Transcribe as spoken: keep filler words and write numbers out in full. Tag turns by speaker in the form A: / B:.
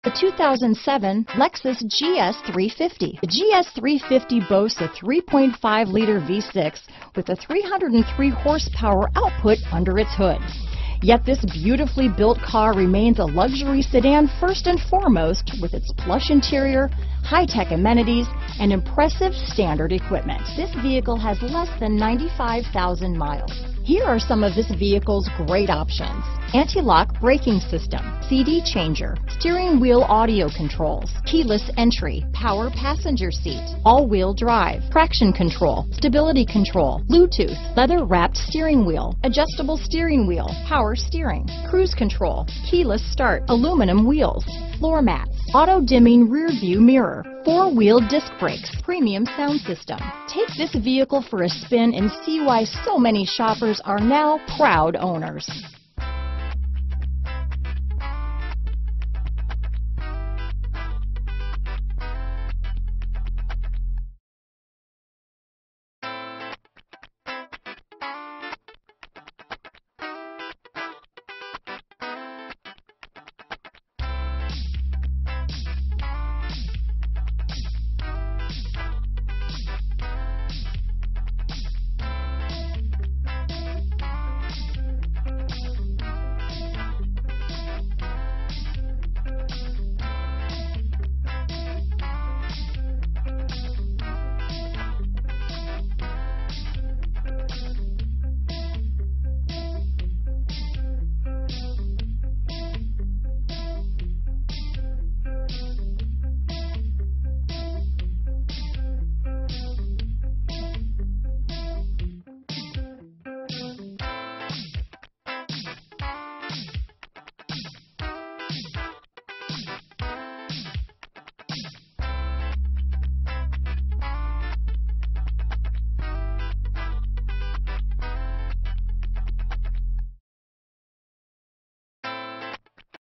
A: The two thousand seven Lexus G S three fifty. The G S three fifty boasts a three point five liter V six with a three hundred three horsepower output under its hood. Yet this beautifully built car remains a luxury sedan first and foremost with its plush interior, high-tech amenities, and impressive standard equipment. This vehicle has less than ninety-five thousand miles. Here are some of this vehicle's great options: anti-lock braking system, C D changer, steering wheel audio controls, keyless entry, power passenger seat, all-wheel drive, traction control, stability control, Bluetooth, leather-wrapped steering wheel, adjustable steering wheel, power steering, cruise control, keyless start, aluminum wheels, floor mats, auto-dimming rear view mirror, four-wheel disc brakes, premium sound system. Take this vehicle for a spin and see why so many shoppers are now proud owners.